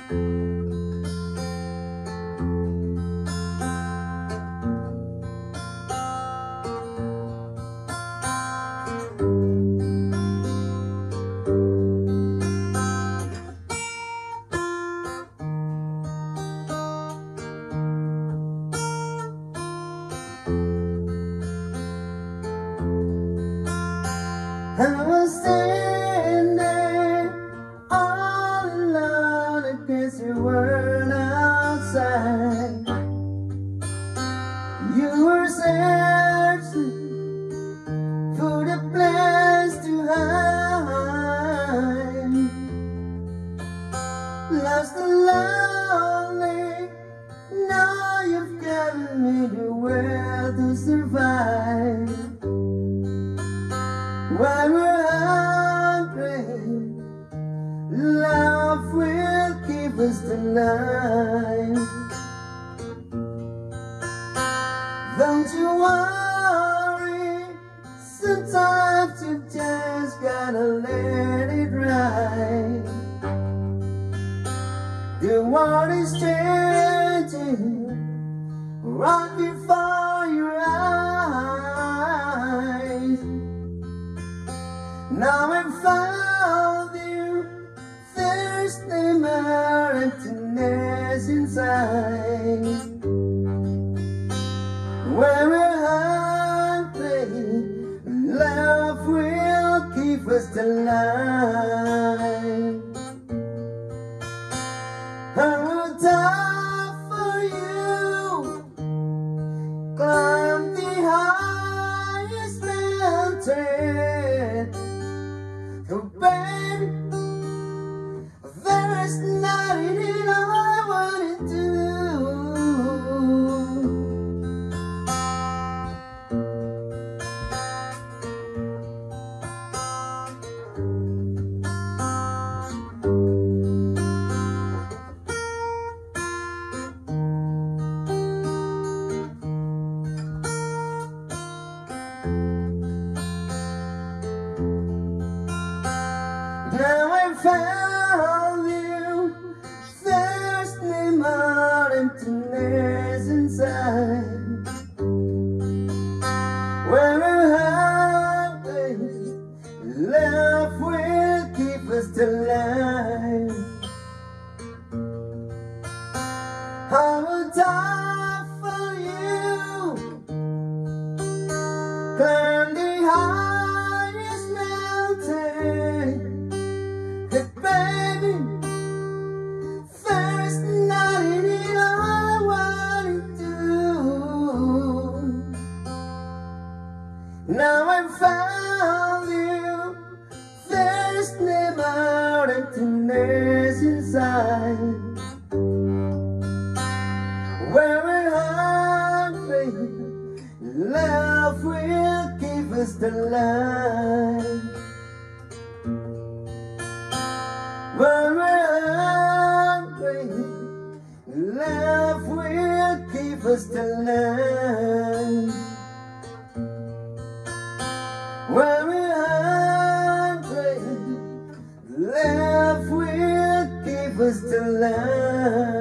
I was standing all alone against your world outside. You were searching for the place to hide. Lost and lonely, now you've given me the will to survive. When we're hungry, love will keep us alive. Don't you worry, sometimes you just gotta let it ride. The world is changing right before your eyes. Now I found you, there's no more emptiness inside. When we're hungry, love will keep us alive. I will die for you, climb the highest mountain. Oh baby, there is nothing I wouldn't do. Now I found you, there's no more emptiness inside. When we're hungry, love will keep us alive. I will die for you, climb the highest mountain. Hey baby, there's nothing I wanna do. Now I found you, there's no more emptiness inside. When we're hungry, love will keep us alive. When we're hungry, love will keep us alive. When we're hungry, love will keep us alive.